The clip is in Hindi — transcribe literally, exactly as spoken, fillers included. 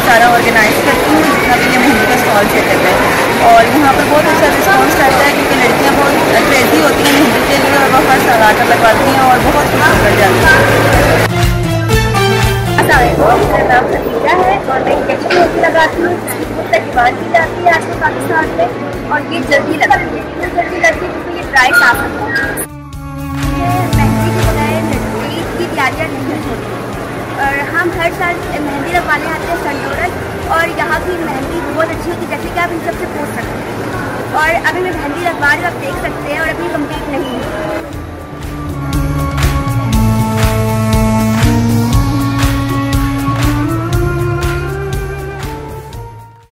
सारा ऑर्गेनाइज करती हूँ, जितना भी ये मेहंदी का स्टॉल सेट करते हैं। और यहाँ पर बहुत अच्छा रिस्पॉन्स रहता है क्योंकि लड़कियाँ बहुत क्रेजी होती हैं मेहंदी के लिए और वो हर साल आकर लगवाती हैं और बहुत खुश होकर जाती हैं। मेरा नाम खदीजा है और मैं इंजेक्शन मेहंदी लगाती हूँ, तकरीबान की जाती है आज से पाकिस्तान में, और ये जल्दी लगती है, इतनी जल्दी लगती है क्योंकि ये ड्राई साफ होता है। मेहंदी के बगैर ईद की तैयारियाँ नहीं होती और हम हर साल मेहंदी लगवाने आते हैं संडोरल, और यहाँ की मेहंदी बहुत अच्छी होती है जैसे कि आप इन सबसे पूछ सकते हैं। और अभी मैं मेहंदी लगवा रही हूँ, आप देख सकते हैं, और अभी कंप्लीट नहीं है।